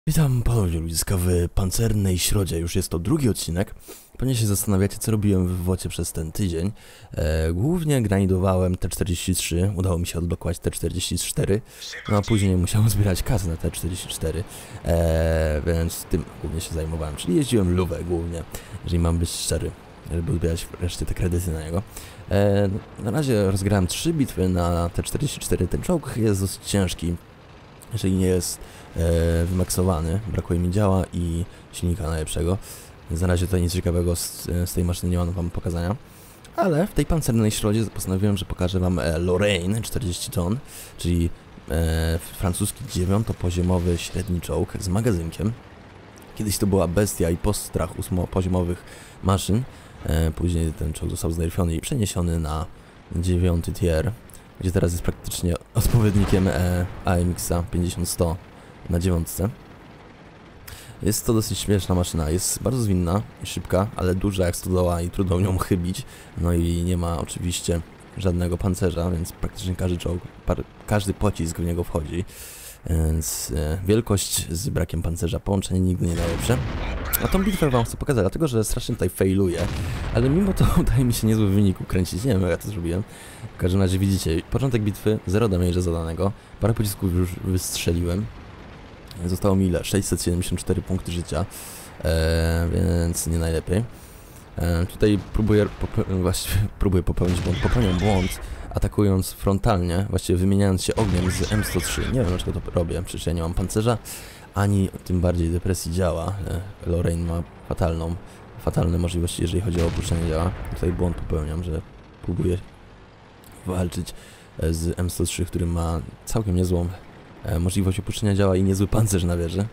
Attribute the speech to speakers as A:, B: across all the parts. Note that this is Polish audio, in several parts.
A: Witam ponownie ludziska w Pancernej Środzie, już jest to drugi odcinek. Pewnie się zastanawiacie, co robiłem w WOTie przez ten tydzień. Głównie grindowałem T43, udało mi się odblokować T44, no a później musiałem zbierać kasę na T44, więc tym głównie się zajmowałem, czyli jeździłem luwę głównie, jeżeli mam być szczery, żeby zbierać wreszcie te kredyty na niego. Na razie rozgrałem 3 bitwy na T44, ten czołg jest dosyć ciężki. Jeżeli nie jest wymaksowany, brakuje mi działa i silnika najlepszego. Więc na razie tutaj nic ciekawego z tej maszyny nie mam wam pokazania. Ale w tej pancernej środzie postanowiłem, że pokażę wam Lorraine 40 ton, czyli francuski 9-poziomowy średni czołg z magazynkiem. Kiedyś to była bestia i postrach 8-poziomowych maszyn. Później ten czołg został znerfiony i przeniesiony na 9 tier, gdzie teraz jest praktycznie odpowiednikiem AMX-a 50-100 na 9. Jest to dosyć śmieszna maszyna, jest bardzo zwinna i szybka, ale duża jak stodoła i trudno nią chybić. No i nie ma oczywiście żadnego pancerza, więc praktycznie każdy czołg, każdy pocisk w niego wchodzi. Więc wielkość z brakiem pancerza, połączenie nigdy nie najlepsze. A tą bitwę wam chcę pokazać, dlatego że strasznie tutaj failuję, ale mimo to udaje mi się niezły wynik ukręcić, nie wiem jak ja to zrobiłem. W każdym razie widzicie, początek bitwy, 0 damage'a zadanego, parę pocisków już wystrzeliłem. Zostało mi ile? 674 punkty życia, więc nie najlepiej. Tutaj próbuję popełniam błąd, atakując frontalnie, właściwie wymieniając się ogniem z M103. Nie wiem dlaczego to robię, przecież ja nie mam pancerza, ani tym bardziej depresji działa. Lorraine ma fatalne możliwości, jeżeli chodzi o opuszczenie działa. Tutaj błąd popełniam, że próbuję walczyć z M103, który ma całkiem niezłą możliwość opuszczenia działa i niezły pancerz na wieży.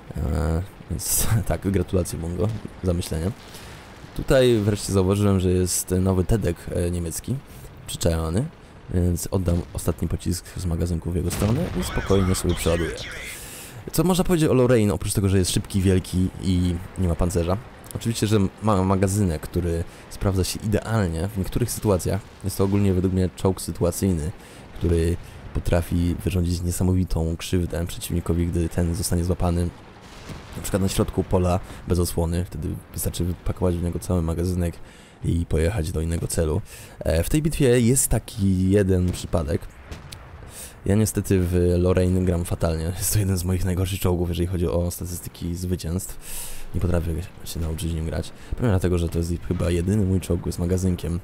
A: Więc tak, gratulacje Bungo za myślenie. Tutaj wreszcie zauważyłem, że jest nowy TEDek niemiecki, przyczajony, więc oddam ostatni pocisk z magazynku w jego stronę i spokojnie sobie przeładuję. Co można powiedzieć o Lorraine, oprócz tego, że jest szybki, wielki i nie ma pancerza? Oczywiście, że ma magazynek, który sprawdza się idealnie w niektórych sytuacjach. Jest to ogólnie według mnie czołg sytuacyjny, który potrafi wyrządzić niesamowitą krzywdę przeciwnikowi, gdy ten zostanie złapany na przykład na środku pola bez osłony. Wtedy wystarczy wypakować w niego cały magazynek i pojechać do innego celu. W tej bitwie jest taki jeden przypadek. Ja niestety w Lorraine gram fatalnie. Jest to jeden z moich najgorszych czołgów, jeżeli chodzi o statystyki zwycięstw. Nie potrafię się nauczyć nim grać. Pewnie dlatego, że to jest chyba jedyny mój czołg z magazynkiem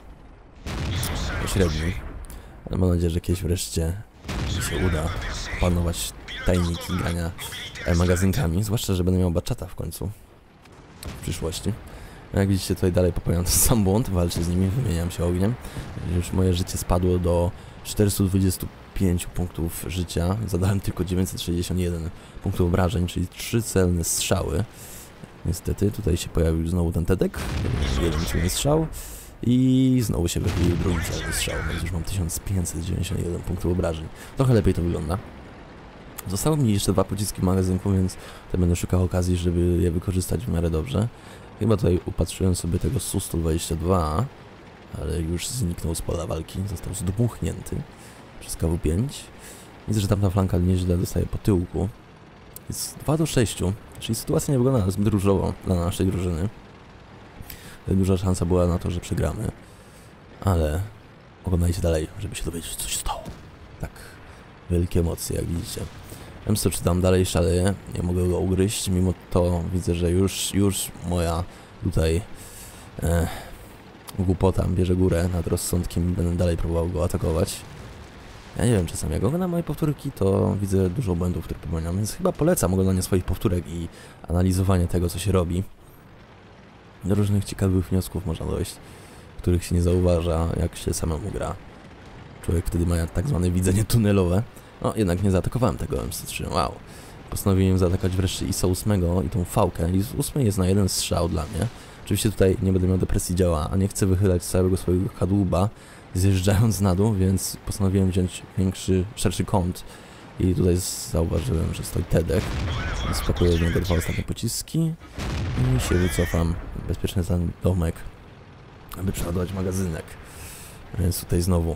A: średnim. Ale mam nadzieję, że kiedyś wreszcie mi się uda opanować tajniki grania magazynkami. Zwłaszcza, że będę miał baczata w końcu. W przyszłości. Jak widzicie, tutaj dalej popełniam ten sam błąd. Walczę z nimi, wymieniam się ogniem. Już moje życie spadło do 425 punktów życia. Zadałem tylko 961 punktów obrażeń, czyli 3 celne strzały. Niestety, tutaj się pojawił znowu ten TEDek. Jeden celny strzał. I znowu się wychylił drugi celny strzał, więc już mam 1591 punktów obrażeń. Trochę lepiej to wygląda. Zostało mi jeszcze 2 pociski w magazynku, więc tutaj będę szukał okazji, żeby je wykorzystać w miarę dobrze. Chyba tutaj upatrzyłem sobie tego Su-122, ale już zniknął z pola walki, został zdmuchnięty przez KW-5. Widzę, że tamta flanka nieźle dostaje po tyłku. Jest 2-6, czyli sytuacja nie wygląda zbyt różowo dla naszej drużyny. Duża szansa była na to, że przegramy, ale oglądajcie dalej, żeby się dowiedzieć, co się stało. Tak, wielkie emocje, jak widzicie. M103 tam dalej szaleje, nie mogę go ugryźć, mimo to widzę, że już moja tutaj głupota bierze górę nad rozsądkiem i będę dalej próbował go atakować. Ja nie wiem, czasami jak oglądam moje powtórki, to widzę dużo błędów, które popełniam, więc chyba polecam oglądanie swoich powtórek i analizowanie tego, co się robi. Do różnych ciekawych wniosków można dojść, których się nie zauważa, jak się samemu gra. Człowiek wtedy ma tak zwane widzenie tunelowe. No, jednak nie zaatakowałem tego M103, wow. Postanowiłem zaatakować wreszcie ISO 8 i tą fałkę. ISO 8 jest na jeden strzał dla mnie. Oczywiście tutaj nie będę miał depresji działa, a nie chcę wychylać całego swojego kadłuba, zjeżdżając na dół, więc postanowiłem wziąć szerszy kąt. I tutaj zauważyłem, że stoi TEDek, więc spakuję w niego 2 ostatnie pociski i się wycofam bezpiecznie za domek, aby przeładować magazynek. Więc tutaj znowu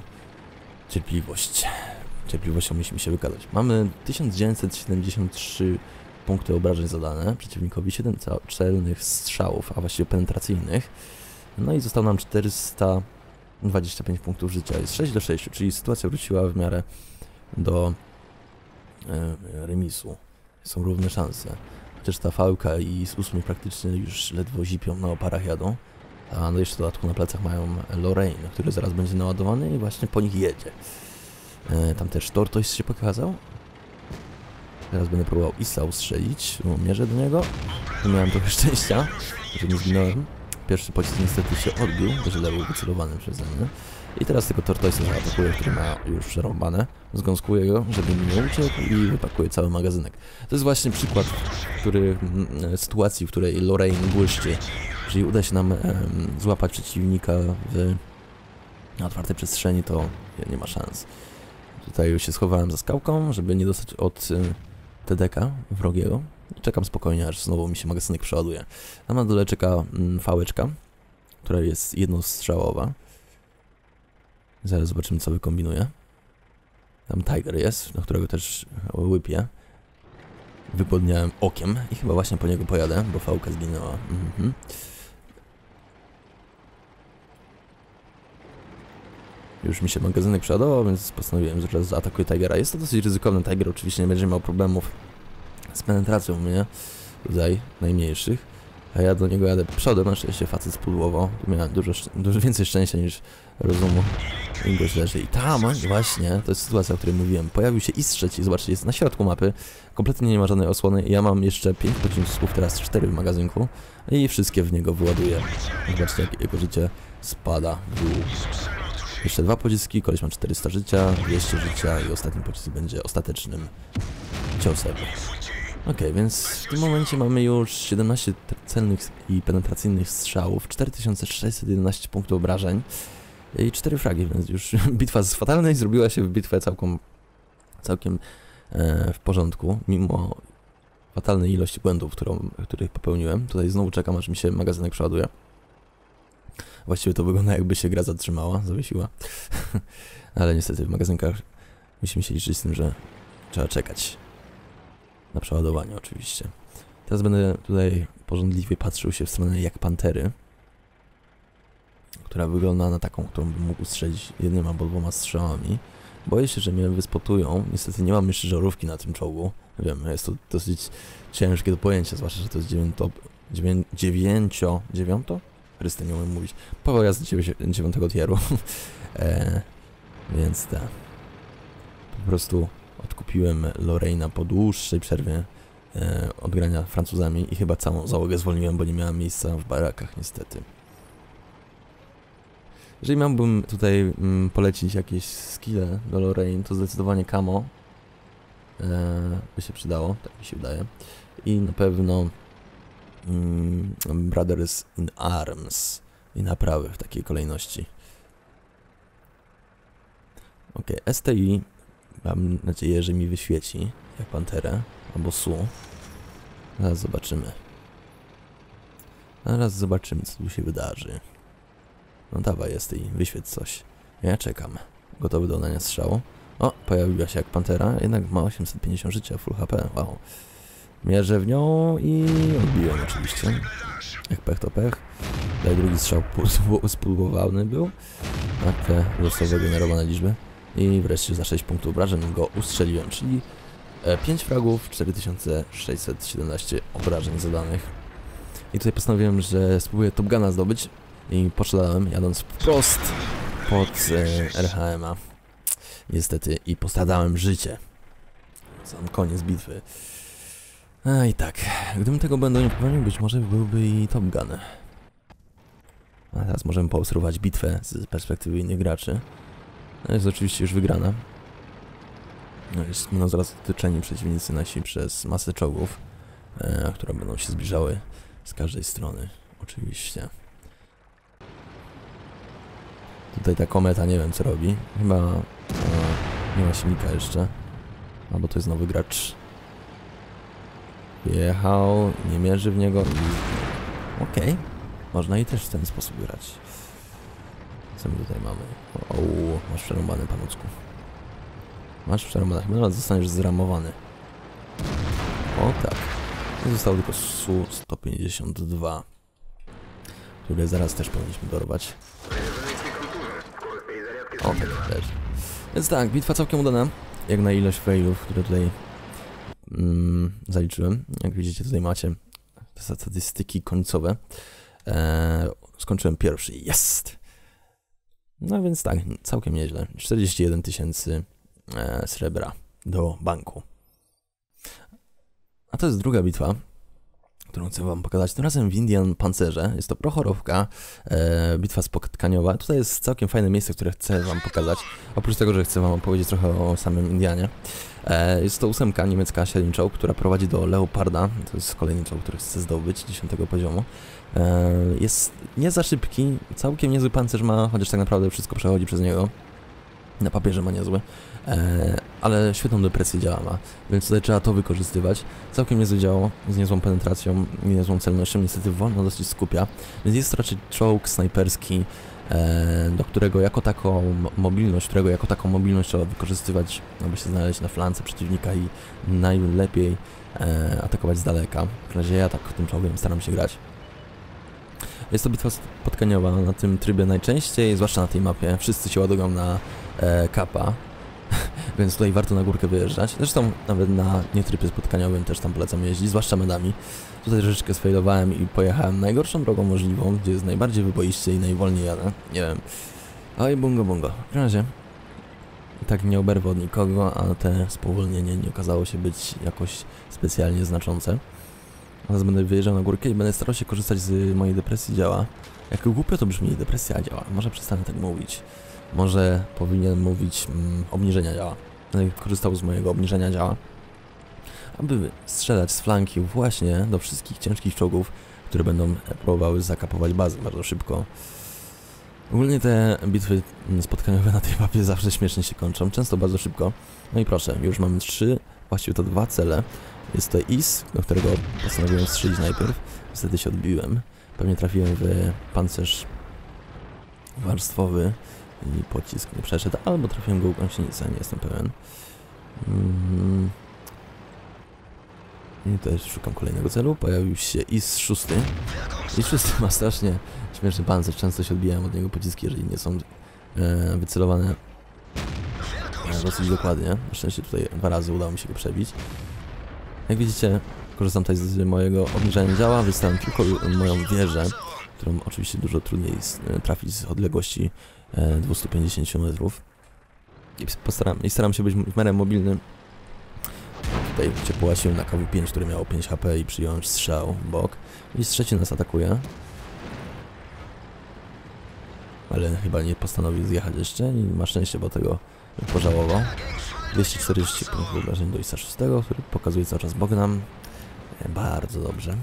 A: cierpliwość. Cierpliwością musimy się wykazać. Mamy 1973 punkty obrażeń zadane, przeciwnikowi 7 celnych strzałów, a właściwie penetracyjnych. No i zostało nam 425 punktów życia. Jest 6 do 6, czyli sytuacja wróciła w miarę do remisu. Są równe szanse. Chociaż ta fałka i z 8 praktycznie już ledwo zipią, na oparach jadą. A no jeszcze w dodatku na plecach mają Lorraine, który zaraz będzie naładowany i właśnie po nich jedzie. Tam też Tortoise się pokazał. Teraz będę próbował Isa ustrzelić. Mierzę do niego. Miałem trochę szczęścia, że nie zginąłem. Pierwszy pocisk niestety się odbił, że był wycelowany przeze mnie. I teraz tego Tortoise'a zaatakuje, który ma już przerąbane. Zgąskuję go, żeby mi nie uciekł i wypakuje cały magazynek. To jest właśnie przykład sytuacji, w której Lorraine błyszczy. Jeżeli uda się nam złapać przeciwnika na otwartej przestrzeni, to nie ma szans. Tutaj już się schowałem za skałką, żeby nie dostać od TDK wrogiego. Czekam spokojnie, aż znowu mi się magazynek przeładuje. Tam na dole czeka fałeczka, która jest jednostrzałowa. Zaraz zobaczymy, co wykombinuje. Tam Tiger jest, na którego też łypię. Wygłodniałem okiem i chyba właśnie po niego pojadę, bo fałka zginęła. Już mi się magazynek przeładował, więc postanowiłem, że teraz zaatakuję Tigera. Jest to dosyć ryzykowny. Tiger oczywiście nie będzie miał problemów z penetracją mnie, tutaj najmniejszych. A ja do niego jadę przodem, na szczęście facet spudłował. Miałem dużo więcej szczęścia niż rozumu. I go leży. I tam właśnie, to jest sytuacja, o której mówiłem. Pojawił się Is trzeci, zobaczcie, jest na środku mapy. Kompletnie nie ma żadnej osłony. Ja mam jeszcze 5 pocisków, teraz 4 w magazynku. I wszystkie w niego wyładuję. Zobaczcie, jak jego życie spada w dół. Jeszcze 2 pociski, koleś ma 400 życia, 200 życia i ostatni pocisk będzie ostatecznym ciosem. Okej, więc w tym momencie mamy już 17 celnych i penetracyjnych strzałów, 4611 punktów obrażeń i 4 fragi, więc już bitwa z fatalnej zrobiła się w bitwę całkiem w porządku, mimo fatalnej ilości błędów, których popełniłem. Tutaj znowu czekam, aż mi się magazynek przeładuje. Właściwie to wygląda, jakby się gra zatrzymała, zawiesiła. Ale niestety w magazynkach musimy się liczyć z tym, że trzeba czekać. Na przeładowanie oczywiście. Teraz będę tutaj pożądliwie patrzył się w stronę jak Pantery, która wygląda na taką, którą bym mógł strzelić jednym albo 2 strzałami. Boję się, że mnie wyspotują. Niestety nie mam jeszcze żarówki na tym czołgu. Wiem, jest to dosyć ciężkie do pojęcia, zwłaszcza, że to jest 9. Chryste, nie umiem mówić. Paweł jazdy 9 tieru. Więc tak. Po prostu odkupiłem Lorraina po dłuższej przerwie od grania Francuzami i chyba całą załogę zwolniłem, bo nie miałem miejsca w barakach niestety. Jeżeli miałbym tutaj polecić jakieś skille do Lorraine, to zdecydowanie camo by się przydało, tak mi się wydaje. I na pewno Brothers in Arms i naprawy w takiej kolejności. Ok, STI mam nadzieję, że mi wyświeci jak Panterę albo Su. Zaraz zobaczymy. Zaraz zobaczymy, co tu się wydarzy. No dawaj STI, wyświeć coś. Ja czekam. Gotowy do dania strzału. O, pojawiła się jak Pantera, jednak ma 850 życia, full HP, wow. Mierzę w nią i odbiłem oczywiście. Jak pech to pech. Tutaj drugi strzał spulwowany był. Na te losowe generowane liczby. I wreszcie za 6 punktów obrażeń go ustrzeliłem, czyli 5 fragów, 4617 obrażeń zadanych. I tutaj postanowiłem, że spróbuję Top Guna zdobyć. I poszedłem jadąc wprost pod RHM-a. Niestety i postradałem życie. Sam koniec bitwy. A i tak, gdybym tego błędu nie popełnił, być może byłby i Top Gun. A teraz możemy poobserwować bitwę z perspektywy innych graczy. No jest oczywiście już wygrana. Będą zaraz otyczeni przeciwnicy nasi przez masę czołgów, które będą się zbliżały z każdej strony, oczywiście. Tutaj ta kometa nie wiem co robi. Chyba nie ma silnika jeszcze. Albo to jest nowy gracz. Wjechał, nie mierzy w niego i... Okej. Można i też w ten sposób grać. Co my tutaj mamy? O, masz przerąbany, panucku. Masz przerąbany. Chyba zostaniesz zramowany. O tak. I zostało tylko Su-152, które zaraz też powinniśmy dorwać. O, tak też. Więc tak, bitwa całkiem udana, jak na ilość failów, które tutaj zaliczyłem. Jak widzicie, tutaj macie te statystyki końcowe. Skończyłem pierwszy, jest! No więc tak, całkiem nieźle. 41 000 srebra do banku. A to jest druga bitwa, którą chcę wam pokazać. Tym razem w Indian Pancerze. Jest to prochorowka, bitwa spotkaniowa. Tutaj jest całkiem fajne miejsce, które chcę wam pokazać. Oprócz tego, że chcę wam opowiedzieć trochę o samym Indianie. Jest to 8 niemiecka średni czołg, która prowadzi do Leoparda. To jest kolejny czołg, który chcę zdobyć, 10 poziomu. Jest nie za szybki, całkiem niezły pancerz ma, chociaż tak naprawdę wszystko przechodzi przez niego. Na papierze ma niezły, ale świetną depresję działa ma, więc tutaj trzeba to wykorzystywać. Całkiem niezłe działo, z niezłą penetracją, niezłą celnością, niestety wolno dosyć skupia, więc jest to raczej czołg snajperski, do którego jako taką mobilność trzeba wykorzystywać, aby się znaleźć na flance przeciwnika i najlepiej atakować z daleka. W razie ja tak tym czołgiem staram się grać. Jest to bitwa spotkaniowa na tym trybie najczęściej, zwłaszcza na tej mapie. Wszyscy się ładują na kapa, więc tutaj warto na górkę wyjeżdżać. Zresztą nawet na nietrybie spotkaniowym też tam polecam jeździć, zwłaszcza medami. Tutaj troszeczkę sfailowałem i pojechałem najgorszą drogą możliwą, gdzie jest najbardziej wyboiście i najwolniej jadę. Nie wiem. Oj, bungo bungo. W każdym razie tak nie oberwę od nikogo, a te spowolnienie nie okazało się być jakoś specjalnie znaczące. Teraz będę wyjeżdżał na górkę i będę starał się korzystać z mojej depresji działa. Jak głupio to brzmi, depresja działa. Może przestanę tak mówić. Może powinien mówić obniżenia działa. Będę korzystał z mojego obniżenia działa, aby strzelać z flanki właśnie do wszystkich ciężkich czołgów, które będą próbowały zakapować bazę bardzo szybko. Ogólnie te bitwy spotkaniowe na tej mapie zawsze śmiesznie się kończą, często bardzo szybko. No i proszę, już mamy 3, właściwie to 2 cele. Jest to IS, do którego postanowiłem strzelić najpierw. Niestety się odbiłem. Pewnie trafiłem w pancerz warstwowy i pocisk nie przeszedł, albo trafiłem go w gąsienicę, nie jestem pewien. I też szukam kolejnego celu. Pojawił się IS-6. IS-6 ma strasznie śmieszny pancerz, często się odbijałem od niego pociski, jeżeli nie są wycelowane dosyć dokładnie. Na szczęście tutaj 2 razy udało mi się go przebić. Jak widzicie, korzystam tutaj z mojego obniżania działa, wystawiam tylko moją wieżę, którą oczywiście dużo trudniej trafić z odległości 250 metrów. I staram się być w miarę mobilny. Tutaj się połasiłem na KW-5, który miało 5 HP i przyjąłem strzał w bok. I trzeci nas atakuje. Ale chyba nie postanowił zjechać jeszcze i ma szczęście, bo tego pożałował. 240 punktów obrażeń do IS-6, który pokazuje cały czas Bogdan. Bardzo dobrze.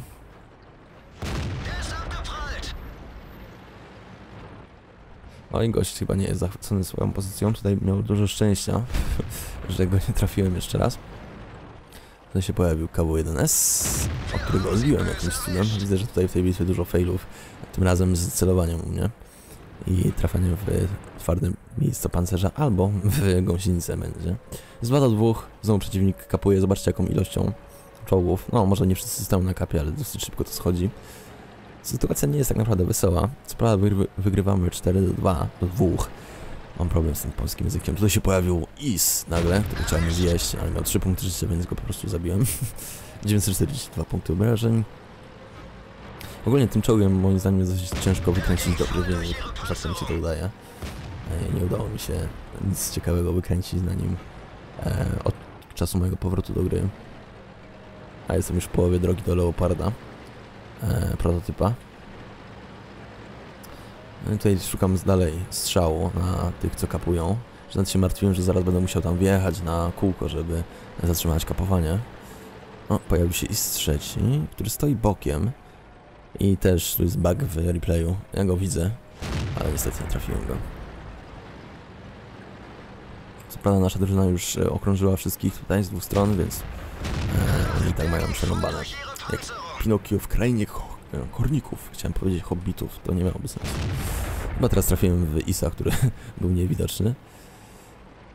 A: No i gość chyba nie jest zachwycony swoją pozycją. Tutaj miał dużo szczęścia, że go nie trafiłem jeszcze raz. Tutaj się pojawił KW-1S, od którego odbiłem jakimś cudem. Widzę, że tutaj w tej bitwie dużo failów. Tym razem z celowaniem u mnie. I trafianiem w twarde miejsce pancerza albo w gąsienicę będzie. Z 2 do 2, znowu przeciwnik kapuje, zobaczcie jaką ilością czołgów. No może nie wszyscy stoją na kapie, ale dosyć szybko to schodzi. Sytuacja nie jest tak naprawdę wesoła. Co prawda wygrywamy 4 do 2 do 2. Mam problem z tym polskim językiem. Tutaj się pojawił IS nagle, który chciał mnie zjeść, ale miał 3 punkty życia, więc go po prostu zabiłem. 942 punkty obrażeń. Ogólnie tym czołgiem moim zdaniem jest dosyć ciężko wykręcić dobry wynik. Rzadko mi się to udaje. Nie udało mi się nic ciekawego wykręcić na nim od czasu mojego powrotu do gry. A jestem już w połowie drogi do Leoparda, prototypa. No i tutaj szukam dalej strzału na tych, co kapują. Że nawet się martwiłem, że zaraz będę musiał tam wjechać na kółko, żeby zatrzymać kapowanie. O, pojawił się IS-3, który stoi bokiem. I też tu jest bug w replayu. Ja go widzę, ale niestety nie trafiłem go. Co prawda nasza drużyna już okrążyła wszystkich tutaj z 2 stron, więc oni i tak mają przerąbane. Jak Pinokio w krainie korników. Chciałem powiedzieć hobbitów, to nie miałoby sensu. Chyba teraz trafiłem w Isa, który był niewidoczny.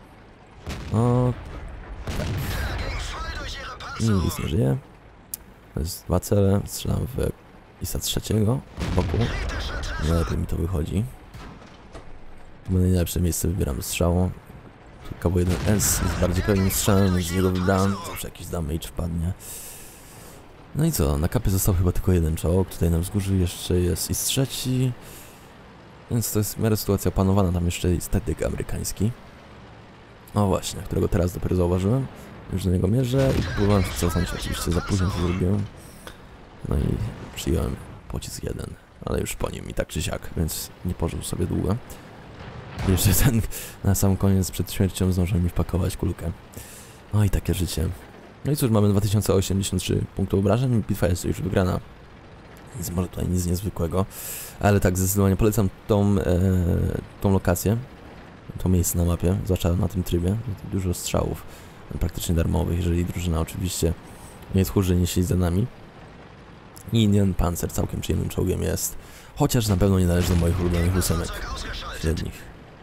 A: O, tak. Is nie żyje. To jest 2 cele, strzelam w ISA trzeciego boku. Najlepiej mi to wychodzi. Chyba najlepsze miejsce wybieram do strzału. Kabo 1S jest bardziej pewnym strzałem, więc z niego wybrałem. Zawsze jakiś damage wpadnie. No i co, na kapie został chyba tylko jeden czołg. Tutaj na wzgórzu jeszcze jest IS trzeci. Więc to jest w miarę sytuacja opanowana. Tam jeszcze jest statyk amerykański. O właśnie, którego teraz dopiero zauważyłem. Już do niego mierzę i próbowałem się cofnąć. Oczywiście za późno to zrobiłem. No i przyjąłem pocisk jeden. Ale już po nim i tak czy siak, więc nie pożył sobie długo. I jeszcze ten na sam koniec przed śmiercią zdążył mi wpakować kulkę. No i takie życie. No i cóż, mamy 2083 punktów obrażeń, bitwa jest już wygrana. Więc może tutaj nic niezwykłego. Ale tak, zdecydowanie polecam tą lokację, to miejsce na mapie, zwłaszcza na tym trybie. Dużo strzałów, praktycznie darmowych, jeżeli drużyna oczywiście nie tchórzy, nie siedzi za nami. I Indian Panzer całkiem przyjemnym czołgiem jest, chociaż na pewno nie należy do moich ulubionych ósemek średnich.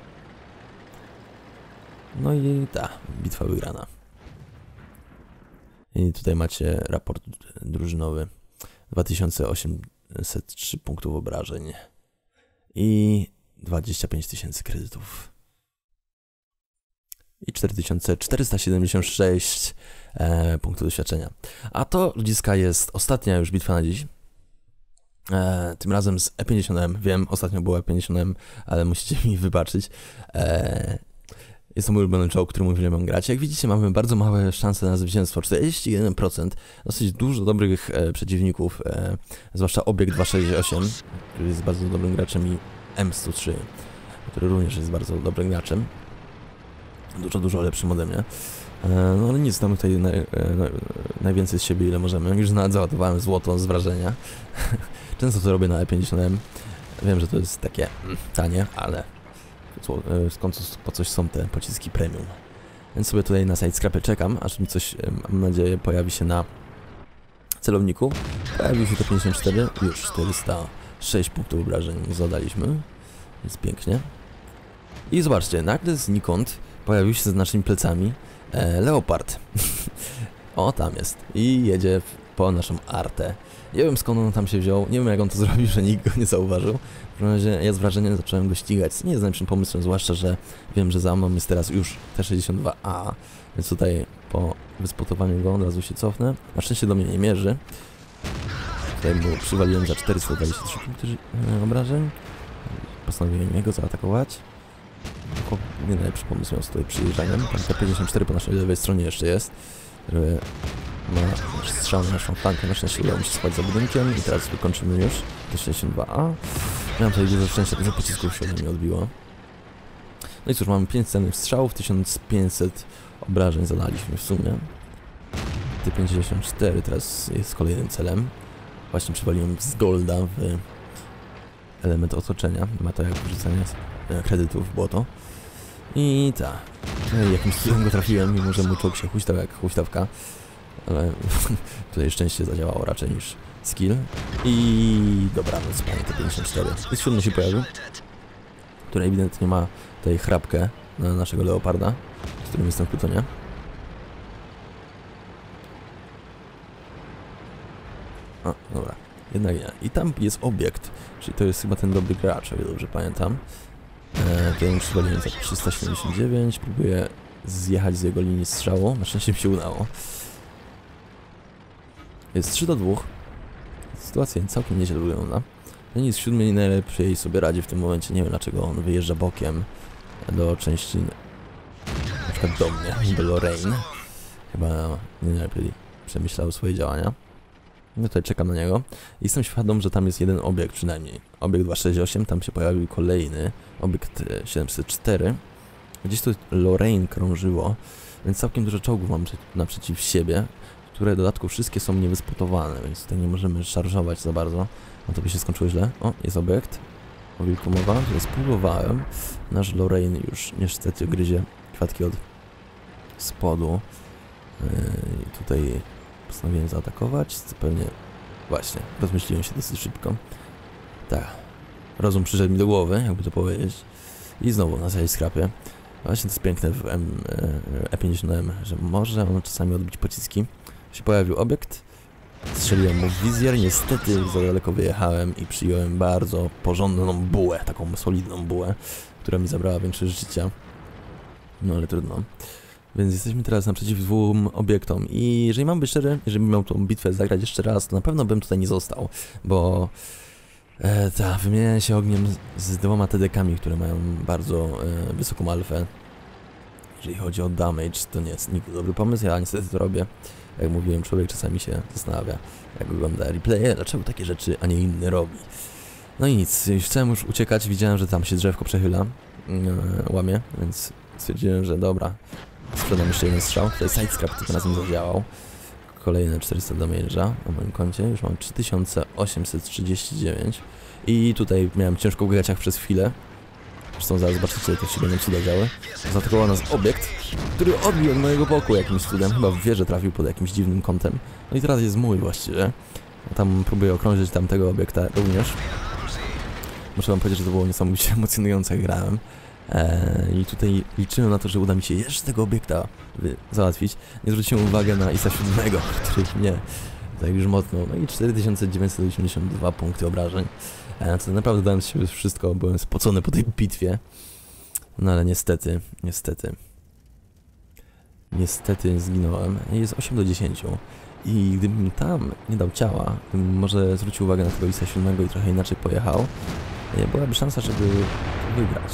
A: No i ta, bitwa wygrana. I tutaj macie raport drużynowy. 2803 punktów obrażeń i 25 000 kredytów. I 4476 punktów doświadczenia. A to, ludziska, jest ostatnia już bitwa na dziś. Tym razem z E50M. Wiem, ostatnio było E50M, ale musicie mi wybaczyć. Jest to mój ulubiony czołg, którym uwielbiam grać. Jak widzicie, mamy bardzo małe szanse na zwycięstwo. 41%. Dosyć dużo dobrych przeciwników, zwłaszcza Obiekt 268, który jest bardzo dobrym graczem, i M103, który również jest bardzo dobrym graczem. Dużo lepszym ode mnie. No ale nic, damy tutaj najwięcej z siebie, ile możemy. Już nawet załadowałem złoto z wrażenia. Często to robię na E50M. Wiem, że to jest takie tanie, ale skąd po coś są te pociski premium. Więc sobie tutaj na sidescrapie czekam, aż mi coś, mam nadzieję, pojawi się na celowniku. Pojawił się to 54, już 406 punktów obrażeń zadaliśmy. Jest pięknie. I zobaczcie, nagle znikąd pojawił się za naszymi plecami Leopard. O, tam jest. I jedzie po naszą artę. Nie wiem, skąd on tam się wziął, nie wiem, jak on to zrobił, że nikt go nie zauważył. W każdym razie ja z wrażenia zacząłem go ścigać, co nie jest najlepszym pomysłem, zwłaszcza, że wiem, że za mną jest teraz już T62A, więc tutaj po wyspotowaniu go od razu się cofnę. Na szczęście do mnie nie mierzy. Tutaj mu przywaliłem za 423 punkty obrażeń. Postanowiłem jego zaatakować. Tylko nie najlepszy pomysł miał z tutaj przyjeżdżaniem. Tam T54 po naszej lewej stronie jeszcze jest, który ma strzał na naszą flankę. Na szczęście udało mi się schować za budynkiem i teraz wykończymy już T62A. Miałem tutaj dużo szczęścia, dużo pocisków się ode mnie odbiło. No i cóż, mamy 5 cennych strzałów, 1500 obrażeń zadaliśmy w sumie. T54 teraz jest kolejnym celem. Właśnie przywaliłem z golda w element otoczenia. Ma to jak wrzucanie kredytów w błoto. I tak. Jakimś cudem go trafiłem, mimo że mój czołg się huśtał jak huśtawka. Ale tutaj szczęście zadziałało raczej niż skill. I dobranoc, panie T54. I 7 się pojawił, który ewidentnie ma tutaj chrapkę na naszego Leoparda, z którym jestem w plutonie. A, dobra. Jednak nie. I tam jest obiekt, czyli to jest chyba ten dobry gracz, o ile dobrze pamiętam. Tutaj przywaliłem za 379, próbuję zjechać z jego linii strzału, na szczęście mi się udało. Jest 3-2. Sytuacja całkiem nieźle wygląda. Ten jest 7 najlepiej sobie radzi w tym momencie, nie wiem dlaczego on wyjeżdża bokiem do części, na przykład do mnie, do Lorraine. Chyba nie najlepiej przemyślał swoje działania. No tutaj czekam na niego. Jestem świadom, że tam jest jeden obiekt przynajmniej. Obiekt 268, tam się pojawił kolejny. Obiekt 704. Gdzieś tu Lorraine krążyło, więc całkiem dużo czołgów mam naprzeciw siebie, które w dodatku wszystkie są niewyspotowane, więc tutaj nie możemy szarżować za bardzo. No to by się skończyło źle. O, jest obiekt. O wilku mowa, który spróbowałem. Nasz Lorraine już niestety gryzie kwiatki od spodu. I tutaj postanowiłem zaatakować, co pewnie właśnie rozmyśliłem się dosyć szybko. Tak, rozum przyszedł mi do głowy, jakby to powiedzieć. I znowu na sidescrapie. Właśnie to jest piękne w E50M, że może on czasami odbić pociski. Się pojawił obiekt Strzeliłem mu w wizjer, niestety za daleko wyjechałem i przyjąłem bardzo porządną bułę, taką solidną bułę, która mi zabrała większość życia. No ale trudno. Więc jesteśmy teraz naprzeciw dwóm obiektom i jeżeli mam być szczery, jeżeli bym miał tą bitwę zagrać jeszcze raz, to na pewno bym tutaj nie został, bo wymienianie się ogniem z dwoma TDK-ami, które mają bardzo wysoką alfę. Jeżeli chodzi o damage, to nie jest nigdy dobry pomysł, ja niestety to robię. Jak mówiłem, człowiek czasami się zastanawia, jak ogląda replaye, dlaczego takie rzeczy, a nie inny robi. No i nic, chciałem już uciekać, widziałem, że tam się drzewko przechyla, łamie, więc stwierdziłem, że dobra, sprzedam jeszcze jeden strzał. Tutaj sidescrap tylko razem zadziałał. Kolejne 400 damage'a na moim koncie, już mam 3839 i tutaj miałem ciężko w gaciach przez chwilę. Zresztą zaraz zobaczycie, to się będą cuda działy. Zaatakował nas obiekt, który odbił od mojego boku jakimś cudem. Chyba w wieżę trafił pod jakimś dziwnym kątem. No i teraz jest mój właściwie. Tam próbuję okrążyć tamtego obiekta również. Muszę wam powiedzieć, że to było niesamowicie emocjonujące, jak grałem. I tutaj liczyłem na to, że uda mi się jeszcze tego obiekta załatwić. Nie zwróciłem uwagi na ISA 7, który mnie tak już mocno. No i 4982 punkty obrażeń. To naprawdę dałem z siebie wszystko, byłem spocony po tej bitwie. No ale niestety zginąłem. Jest 8 do 10. I gdybym tam nie dał ciała, gdybym może zwrócił uwagę na tego ISA 7 i trochę inaczej pojechał, byłaby szansa, żeby wygrać.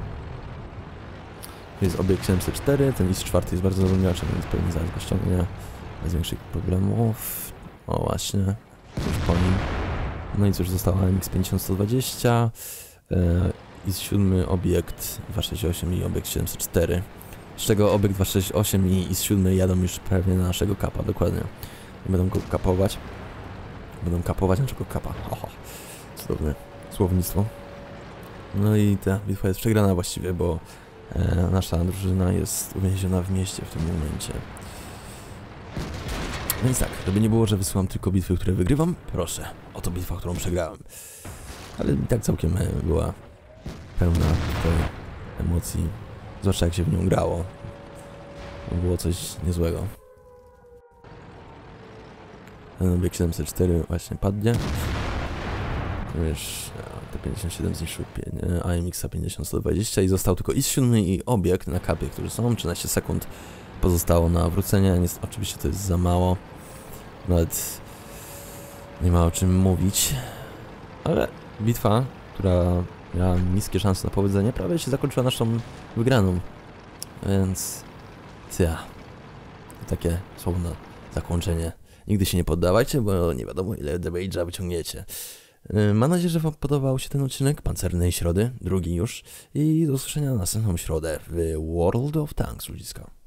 A: To jest obiekt 704, ten IS-4 jest bardzo dobrym graczem, więc pewnie zaraz go ściągnie bez większych problemów. O właśnie, już po nim. No i cóż, została MX-5120, IS-7 obiekt 268 i obiekt 704. Z czego obiekt 268 i IS-7 jadą już prawie na naszego kapa, dokładnie. Nie będą go kapować. Będą kapować naszego kapa. Oho, cudowne słownictwo. No i ta bitwa jest przegrana właściwie, bo nasza drużyna jest uwięziona w mieście w tym momencie. Więc tak, żeby nie było, że wysyłam tylko bitwy, które wygrywam, proszę, oto bitwa, którą przegrałem. Ale i tak całkiem była pełna tej emocji, zwłaszcza jak się w nią grało. Było coś niezłego. Ten obiekt 704 właśnie padnie. Wiesz, te 57 zniszczył AMX-a 50-120 i został tylko IS-7 i obiekt na kapie, które są. 13 sekund pozostało na wrócenie. Oczywiście to jest za mało. Nawet nie ma o czym mówić. Ale bitwa, która miała niskie szanse na powodzenie, prawie się zakończyła naszą wygraną. Więc takie słowne zakończenie. Nigdy się nie poddawajcie, bo nie wiadomo ile damage'a wyciągniecie. Mam nadzieję, że wam podobał się ten odcinek Pancernej Środy, drugi już. I do usłyszenia na następną środę w World of Tanks, ludziska.